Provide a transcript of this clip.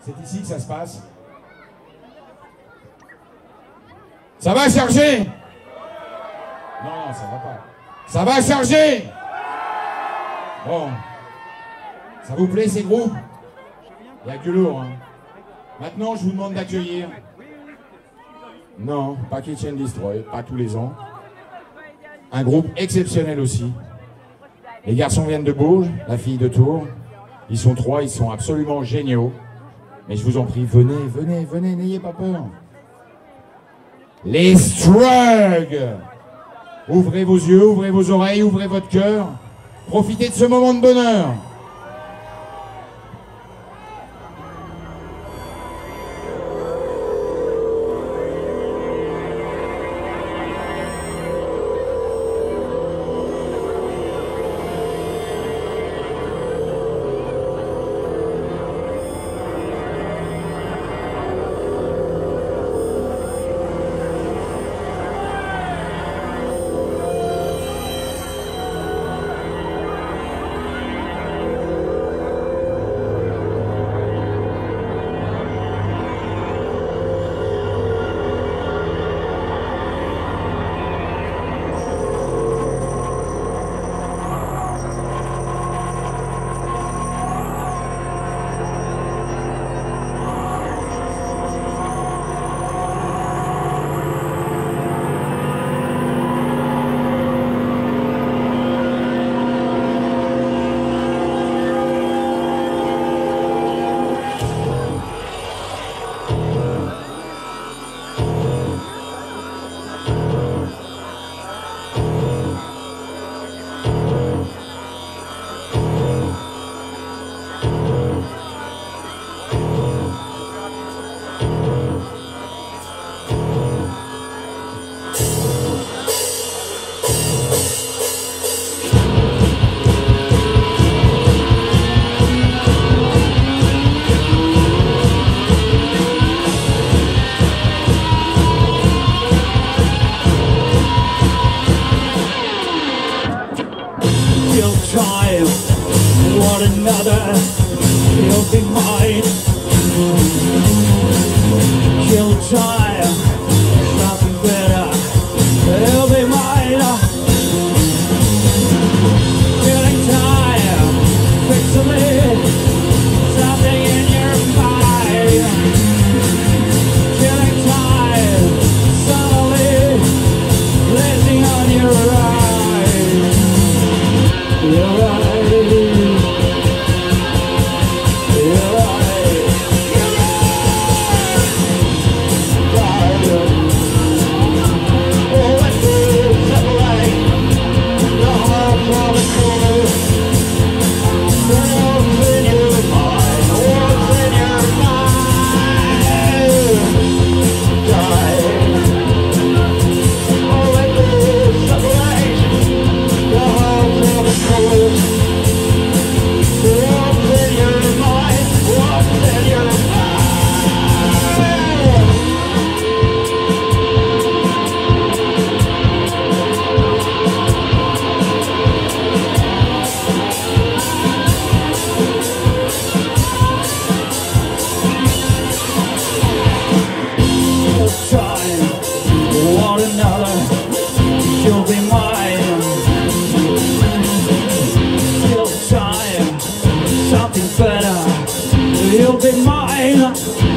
C'est ici que ça se passe. Ça va charger? Non, ça va pas. Ça va charger? Bon. Ça vous plaît ces groupes? Il y a que lourd, hein. Maintenant, je vous demande d'accueillir. Non, pas Kitchen Destroy, pas tous les ans. Un groupe exceptionnel aussi. Les garçons viennent de Bourges, la fille de Tours. Ils sont 3, ils sont absolument géniaux. Mais je vous en prie, venez, venez, venez, n'ayez pas peur. Les Strugs! Ouvrez vos yeux, ouvrez vos oreilles, ouvrez votre cœur. Profitez de ce moment de bonheur. You'll be mine.